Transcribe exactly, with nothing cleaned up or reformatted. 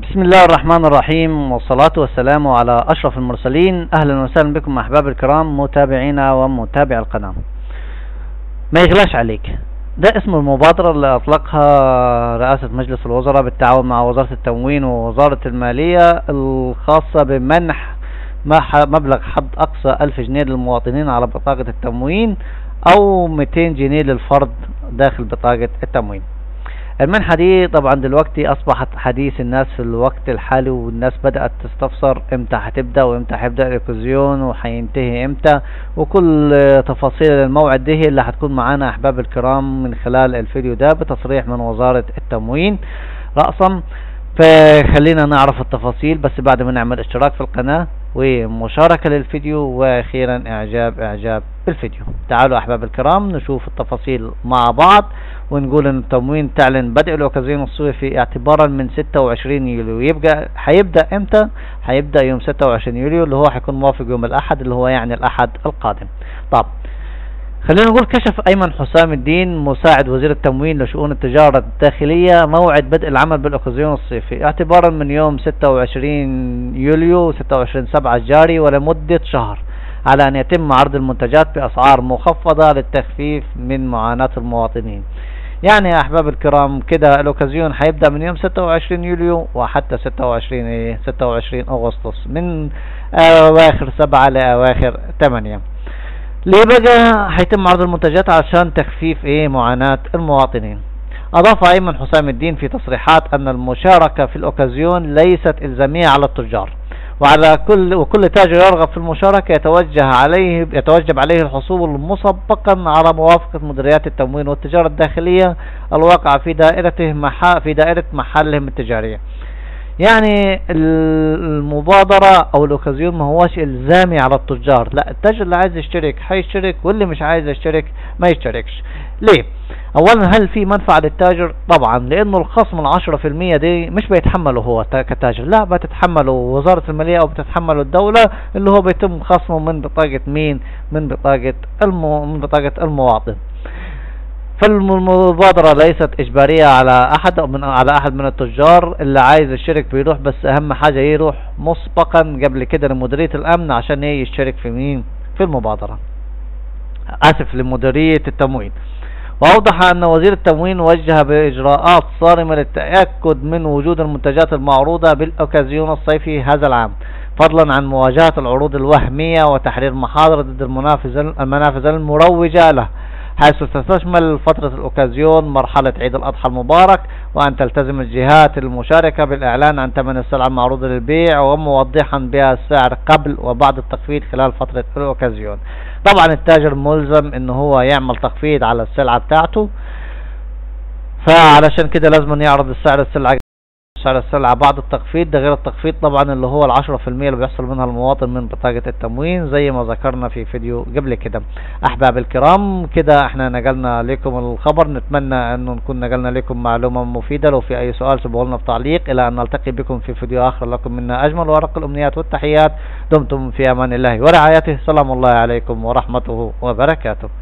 بسم الله الرحمن الرحيم، والصلاة والسلام على أشرف المرسلين. أهلا وسهلا بكم أحباب الكرام متابعينا ومتابع القناة. ما يغلاش عليك، ده اسم المبادرة اللي أطلقها رئاسة مجلس الوزراء بالتعاون مع وزارة التموين ووزارة المالية، الخاصة بمنح مبلغ حد أقصى ألف جنيه للمواطنين على بطاقة التموين أو مئتين جنيه للفرد داخل بطاقة التموين. المنحة دي طبعا دلوقتي أصبحت حديث الناس في الوقت الحالي، والناس بدأت تستفسر امتى هتبدأ وامتى هيبدأ الإكوزيون وهينتهي امتى، وكل تفاصيل الموعد دي اللي هتكون معانا أحباب الكرام من خلال الفيديو ده بتصريح من وزارة التموين رأسا. فخلينا نعرف التفاصيل، بس بعد ما نعمل اشتراك في القناة ومشاركة للفيديو، واخيرا اعجاب اعجاب بالفيديو. تعالوا احباب الكرام نشوف التفاصيل مع بعض، ونقول ان التموين تعلن بدء الاوكازيون الصيفي اعتبارا من ستة وعشرين يوليو. يبقى هيبدأ امتى؟ هيبدأ يوم ستة وعشرين يوليو اللي هو هيكون موافق يوم الاحد، اللي هو يعني الاحد القادم. طب خلينا نقول، كشف أيمن حسام الدين مساعد وزير التموين لشؤون التجارة الداخلية موعد بدء العمل بالأوكازيون الصيفي اعتبارا من يوم ستة وعشرين يوليو ستة وعشرين سبعة الجاري ولمدة شهر، على أن يتم عرض المنتجات بأسعار مخفضة للتخفيف من معاناة المواطنين. يعني يا أحباب الكرام كده الأوكازيون هيبدأ من يوم ستة وعشرين يوليو وحتى ستة وعشرين إيه ستة وعشرين أغسطس، من أواخر سبعة لأواخر ثمانية. ليه بقى هيتم عرض المنتجات؟ عشان تخفيف ايه معاناة المواطنين. اضاف ايمن حسام الدين في تصريحات ان المشاركة في الاوكازيون ليست الزامية على التجار، وعلى كل وكل تاجر يرغب في المشاركة يتوجه عليه يتوجب عليه الحصول مسبقا على موافقة مديريات التموين والتجارة الداخلية الواقعة في دائرته محا في دائرة محلهم التجارية. يعني المبادرة او الاوكازيون ما هوش الزامي على التجار، لا، التاجر اللي عايز يشترك هيشترك، واللي مش عايز يشترك ما يشتركش. ليه؟ اولا، هل في منفعة للتاجر؟ طبعا، لانه الخصم العشرة في المية دي مش بيتحمله هو كتاجر، لا، بتتحمله وزارة المالية او بتتحمله الدولة، اللي هو بيتم خصمه من بطاقة مين؟ من بطاقة المو... من بطاقة المواطن. فالمبادرة ليست إجبارية على أحد من على أحد من التجار، اللي عايز يشترك بيروح، بس أهم حاجة يروح مسبقا قبل كده لمديرية الأمن عشان يشترك في مين؟ في المبادرة. آسف، لمديرية التموين. وأوضح أن وزير التموين وجه بإجراءات صارمة للتأكد من وجود المنتجات المعروضة بالأوكازيون الصيفي هذا العام، فضلا عن مواجهة العروض الوهمية وتحرير محاضر ضد المنافذ المروجة له، حيث تشمل فترة الأوكازيون مرحلة عيد الأضحى المبارك، وأن تلتزم الجهات المشاركة بالإعلان عن ثمن السلعة المعروضة للبيع وموضحا بها السعر قبل وبعد التخفيض خلال فترة الأوكازيون. طبعا التاجر ملزم إن هو يعمل تخفيض على السلعة بتاعته، فعلشان كده لازم يعرض السعر السلعة سعر السلعة بعد التخفيض. ده غير التخفيض طبعا اللي هو العشرة في المية اللي بيحصل منها المواطن من بطاقة التموين، زي ما ذكرنا في فيديو قبل كده. احباب الكرام، كده احنا نقلنا لكم الخبر، نتمنى انه نكون نقلنا لكم معلومة مفيدة. لو في اي سؤال سيبوه لنا في تعليق، الى ان نلتقي بكم في فيديو اخر. لكم منا اجمل وارق الامنيات والتحيات، دمتم في امان الله ورعايته. سلام الله عليكم ورحمته وبركاته.